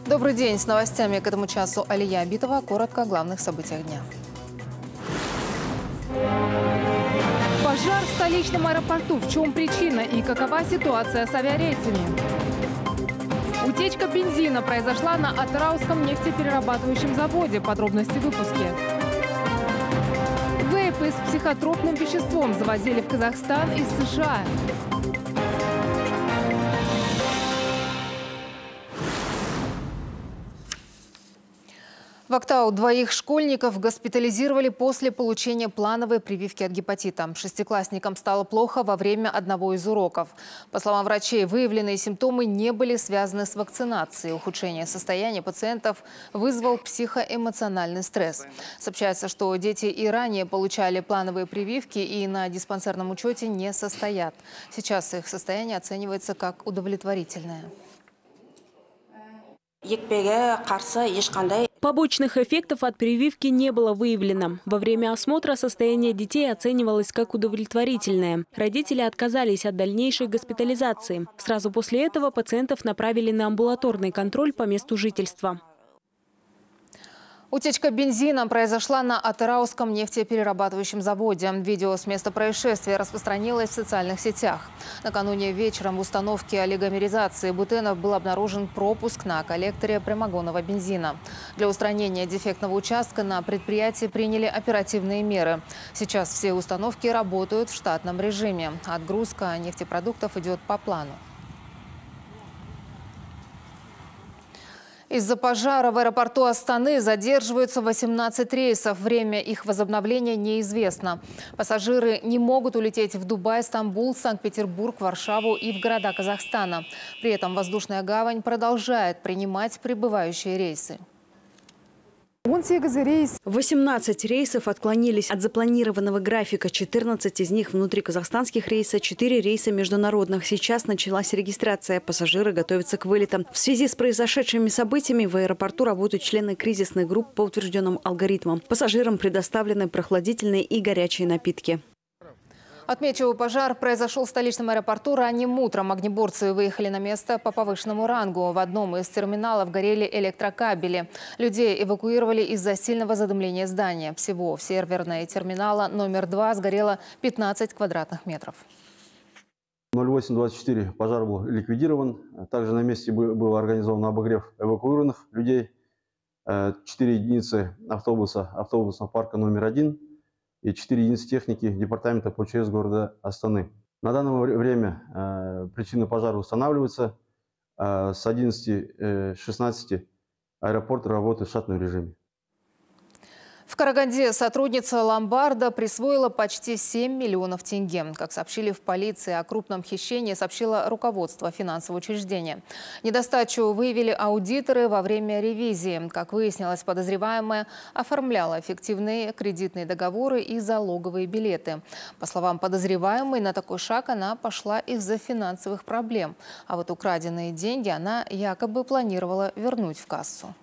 Добрый день. С новостями к этому часу Алия Абитова. Коротко о главных событиях дня. Пожар в столичном аэропорту. В чем причина и какова ситуация с авиарейсами? Утечка бензина произошла на Атырауском нефтеперерабатывающем заводе. Подробности в выпуске. Вейпы с психотропным веществом завозили в Казахстан из США. В Актау двоих школьников госпитализировали после получения плановой прививки от гепатита. Шестиклассникам стало плохо во время одного из уроков. По словам врачей, выявленные симптомы не были связаны с вакцинацией. Ухудшение состояния пациентов вызвал психоэмоциональный стресс. Сообщается, что дети и ранее получали плановые прививки и на диспансерном учете не состоят. Сейчас их состояние оценивается как удовлетворительное. Побочных эффектов от прививки не было выявлено. Во время осмотра состояние детей оценивалось как удовлетворительное. Родители отказались от дальнейшей госпитализации. Сразу после этого пациентов направили на амбулаторный контроль по месту жительства. Утечка бензина произошла на Атырауском нефтеперерабатывающем заводе. Видео с места происшествия распространилось в социальных сетях. Накануне вечером в установке олигомеризации Бутенов был обнаружен пропуск на коллекторе прямогонного бензина. Для устранения дефектного участка на предприятии приняли оперативные меры. Сейчас все установки работают в штатном режиме. Отгрузка нефтепродуктов идет по плану. Из-за пожара в аэропорту Астаны задерживаются 18 рейсов. Время их возобновления неизвестно. Пассажиры не могут улететь в Дубай, Стамбул, Санкт-Петербург, Варшаву и в города Казахстана. При этом воздушная гавань продолжает принимать прибывающие рейсы. 18 рейсов отклонились от запланированного графика. 14 из них внутриказахстанских рейсов, 4 рейса международных. Сейчас началась регистрация. Пассажиры готовятся к вылетам. В связи с произошедшими событиями в аэропорту работают члены кризисных групп по утвержденным алгоритмам. Пассажирам предоставлены прохладительные и горячие напитки. Отмечу, пожар произошел в столичном аэропорту ранним утром. Огнеборцы выехали на место по повышенному рангу. В одном из терминалов горели электрокабели. Людей эвакуировали из-за сильного задымления здания. Всего в серверной терминала номер 2 сгорело 15 квадратных метров. 08:24 пожар был ликвидирован. Также на месте был организован обогрев эвакуированных людей. 4 единицы автобусного парка номер 1. И 4 единицы техники департамента по ЧС города Астаны. На данное время причина пожара устанавливается. С 11:16 аэропорт работает в штатном режиме. В Караганде сотрудница ломбарда присвоила почти 7 миллионов тенге. Как сообщили в полиции, о крупном хищении сообщило руководство финансового учреждения. Недостачу выявили аудиторы во время ревизии. Как выяснилось, подозреваемая оформляла фиктивные кредитные договоры и залоговые билеты. По словам подозреваемой, на такой шаг она пошла из-за финансовых проблем. А вот украденные деньги она якобы планировала вернуть в кассу.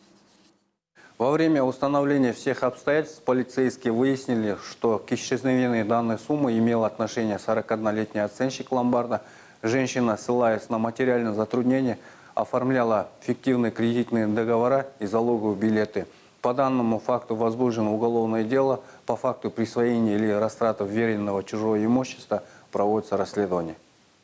Во время установления всех обстоятельств полицейские выяснили, что к исчезновению данной суммы имел отношение 41-летний оценщик ломбарда. Женщина, ссылаясь на материальное затруднение, оформляла фиктивные кредитные договора и залоговые билеты. По данному факту возбуждено уголовное дело. По факту присвоения или растраты вверенного чужого имущества проводится расследование.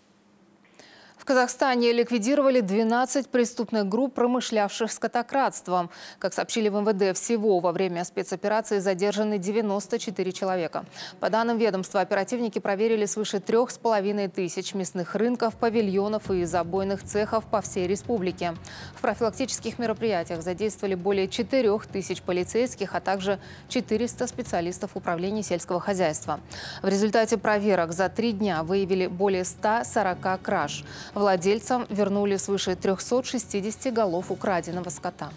В Казахстане ликвидировали 12 преступных групп, промышлявших скотокрадством. Как сообщили в МВД, всего во время спецоперации задержаны 94 человека. По данным ведомства, оперативники проверили свыше 3500 мясных рынков, павильонов и забойных цехов по всей республике. В профилактических мероприятиях задействовали более 4000 полицейских, а также 400 специалистов управления сельского хозяйства. В результате проверок за 3 дня выявили более 140 краж. Владельцам вернули свыше 360 голов украденного скота.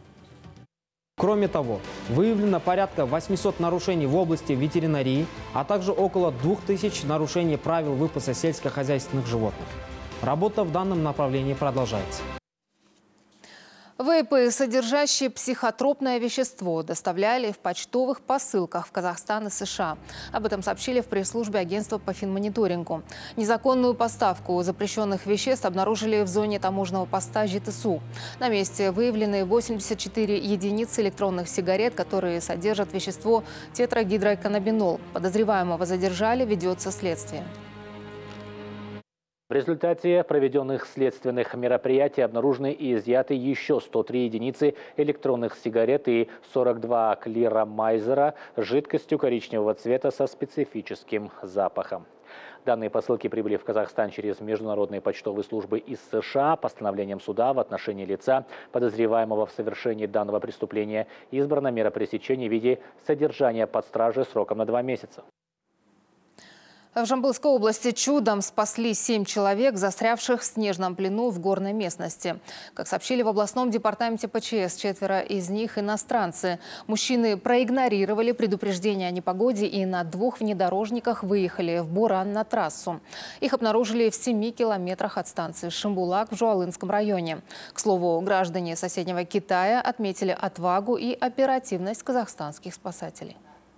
Кроме того, выявлено порядка 800 нарушений в области ветеринарии, а также около 2000 нарушений правил выпаса сельскохозяйственных животных. Работа в данном направлении продолжается. Вейпы, содержащие психотропное вещество, доставляли в почтовых посылках в Казахстан и США. Об этом сообщили в пресс-службе агентства по финмониторингу. Незаконную поставку запрещенных веществ обнаружили в зоне таможенного поста ЖТСУ. На месте выявлены 84 единицы электронных сигарет, которые содержат вещество тетрагидроканнабинол. Подозреваемого задержали, ведется следствие. В результате проведенных следственных мероприятий обнаружены и изъяты еще 103 единицы электронных сигарет и 42 клира Майзера с жидкостью коричневого цвета со специфическим запахом. Данные посылки прибыли в Казахстан через международные почтовые службы из США. Постановлением суда в отношении лица, подозреваемого в совершении данного преступления, избрана мера пресечения в виде содержания под стражей сроком на 2 месяца. В Жамбылской области чудом спасли 7 человек, застрявших в снежном плену в горной местности. Как сообщили в областном департаменте ПЧС, 4 из них иностранцы. Мужчины проигнорировали предупреждение о непогоде и на 2 внедорожниках выехали в Буран на трассу. Их обнаружили в 7 километрах от станции Шимбулак в Жуалынском районе. К слову, граждане соседнего Китая отметили отвагу и оперативность казахстанских спасателей.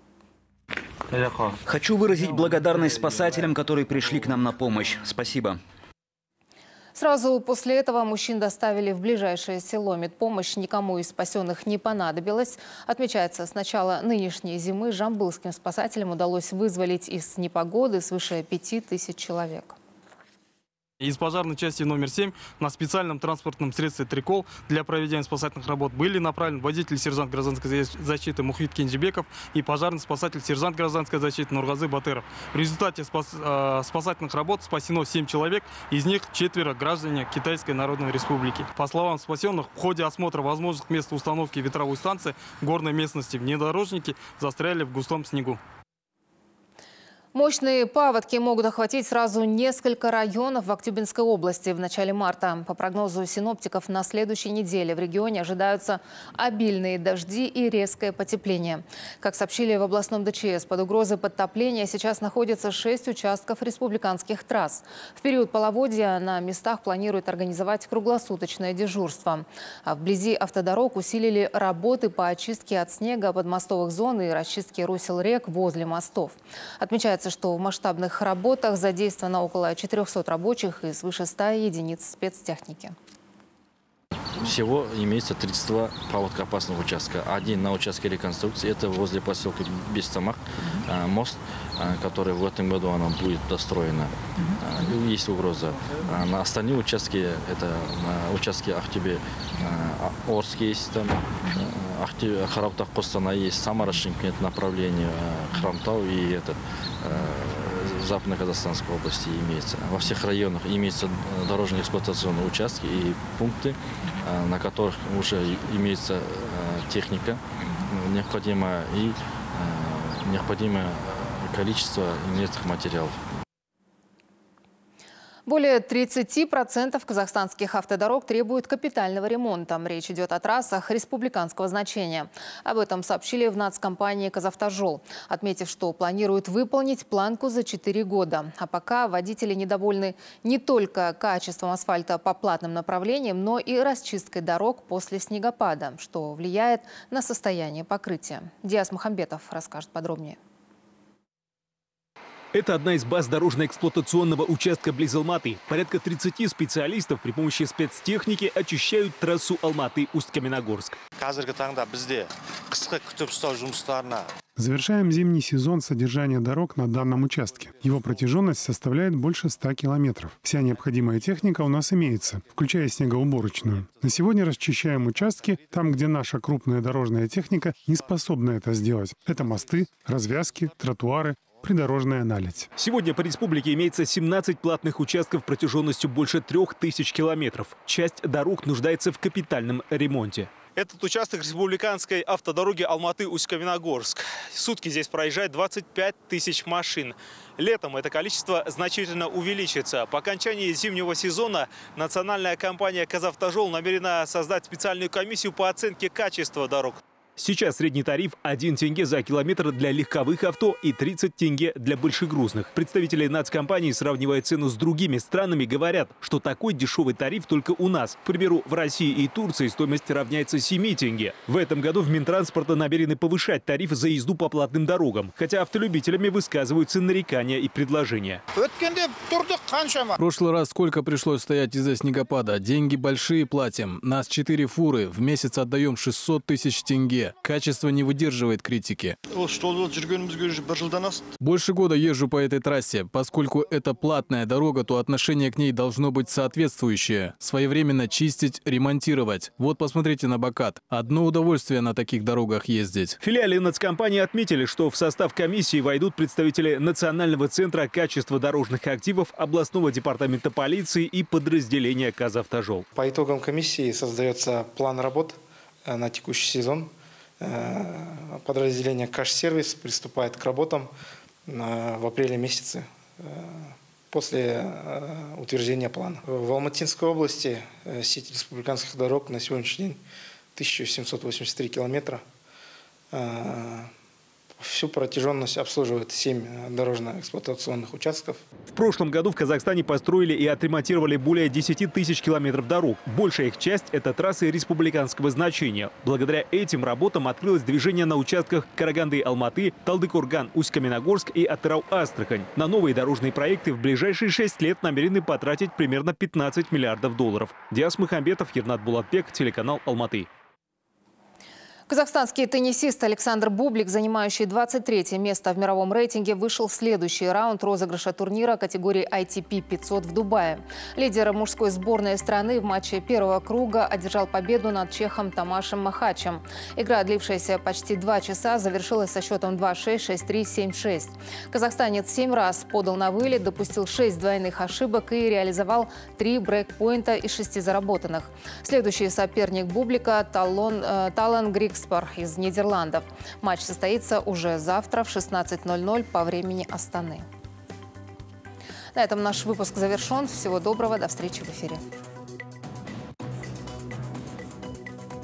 Хочу выразить благодарность спасателям, которые пришли к нам на помощь. Спасибо. Сразу после этого мужчин доставили в ближайшее село. Медпомощь никому из спасенных не понадобилась. Отмечается, с начала нынешней зимы жамбылским спасателям удалось вызволить из непогоды свыше 5000 человек. Из пожарной части номер 7 на специальном транспортном средстве «Трикол» для проведения спасательных работ были направлены водитель сержант гражданской защиты Мухит Кенжибеков и пожарный спасатель сержант гражданской защиты Нургазы Батыров. В результате спасательных работ спасено 7 человек, из них 4 граждане Китайской Народной Республики. По словам спасенных, в ходе осмотра возможных мест установки ветровой станции в горной местности внедорожники застряли в густом снегу. Мощные паводки могут охватить сразу несколько районов в Актюбинской области в начале марта. По прогнозу синоптиков, на следующей неделе в регионе ожидаются обильные дожди и резкое потепление. Как сообщили в областном ДЧС, под угрозой подтопления сейчас находятся 6 участков республиканских трасс. В период половодья на местах планируют организовать круглосуточное дежурство. А вблизи автодорог усилили работы по очистке от снега подмостовых зон и расчистке русел рек возле мостов. Отмечается, что в масштабных работах задействовано около 400 рабочих и свыше 100 единиц спецтехники. Всего имеется 32 паводкоопасных участка. Один на участке реконструкции, это возле поселка Бестамах, мост, который в этом году она будет достроена. Есть угроза. На остальные участки, это на участке Актюбе, Орск есть там, Хараптах, Костанай есть, Самара-Шымкент направление, Хромтау и этот Западно-Казахстанской области имеется. Во всех районах имеются дорожные эксплуатационные участки и пункты, на которых уже имеется техника необходимое и необходимое количество инертных материалов. Более 30% казахстанских автодорог требуют капитального ремонта. Речь идет о трассах республиканского значения. Об этом сообщили в нацкомпании «Казавтожол», отметив, что планируют выполнить планку за 4 года. А пока водители недовольны не только качеством асфальта по платным направлениям, но и расчисткой дорог после снегопада, что влияет на состояние покрытия. Диас Мухамбетов расскажет подробнее. Это одна из баз дорожно-эксплуатационного участка близ Алматы. Порядка 30 специалистов при помощи спецтехники очищают трассу Алматы-Усть-Каменогорск. Завершаем зимний сезон содержания дорог на данном участке. Его протяженность составляет больше 100 километров. Вся необходимая техника у нас имеется, включая снегоуборочную. На сегодня расчищаем участки там, где наша крупная дорожная техника не способна это сделать. Это мосты, развязки, тротуары, придорожная наледь. Сегодня по республике имеется 17 платных участков протяженностью больше 3000 километров. Часть дорог нуждается в капитальном ремонте. Этот участок республиканской автодороги Алматы-Усть-Каменогорск. В сутки здесь проезжает 25 тысяч машин. Летом это количество значительно увеличится. По окончании зимнего сезона национальная компания «Казавтожол» намерена создать специальную комиссию по оценке качества дорог. Сейчас средний тариф 1 тенге за километр для легковых авто и 30 тенге для большегрузных. Представители нацкомпании, сравнивая цену с другими странами, говорят, что такой дешевый тариф только у нас. К примеру, в России и Турции стоимость равняется 7 тенге. В этом году в Минтранспорта намерены повышать тариф за езду по платным дорогам, хотя автолюбителями высказываются нарекания и предложения. В прошлый раз сколько пришлось стоять из-за снегопада? Деньги большие платим. Нас 4 фуры. В месяц отдаем 600 тысяч тенге. Качество не выдерживает критики. Больше года езжу по этой трассе. Поскольку это платная дорога, то отношение к ней должно быть соответствующее. Своевременно чистить, ремонтировать. Вот посмотрите на Бакат. Одно удовольствие на таких дорогах ездить. В филиале нацкомпании отметили, что в состав комиссии войдут представители Национального центра качества дорожных активов, областного департамента полиции и подразделения «Казавтожол». По итогам комиссии создается план работ на текущий сезон. Подразделение «Каш-сервис» приступает к работам в апреле месяце после утверждения плана. В Алматинской области сеть республиканских дорог на сегодняшний день 1783 километра. Всю протяженность обслуживает 7 дорожно-эксплуатационных участков. В прошлом году в Казахстане построили и отремонтировали более 10 тысяч километров дорог. Большая их часть – это трассы республиканского значения. Благодаря этим работам открылось движение на участках Караганды-Алматы, Талдыкурган, Усть-Каменогорск и Атырау-Астрахань. На новые дорожные проекты в ближайшие 6 лет намерены потратить примерно 15 миллиардов долларов. Диас Мухамбетов, Ернат Булатбек, телеканал Алматы. Казахстанский теннисист Александр Бублик, занимающий 23-е место в мировом рейтинге, вышел в следующий раунд розыгрыша турнира категории ITP 500 в Дубае. Лидер мужской сборной страны в матче первого круга одержал победу над чехом Тамашем Махачем. Игра, длившаяся почти 2 часа, завершилась со счетом 2-6, 6-3, 7-6. Казахстанец 7 раз подал на вылет, допустил 6 двойных ошибок и реализовал 3 брейкпоинта из 6 заработанных. Следующий соперник Бублика – Талан Грикспар из Нидерландов. Матч состоится уже завтра в 16:00 по времени Астаны. На этом наш выпуск завершен. Всего доброго, до встречи в эфире.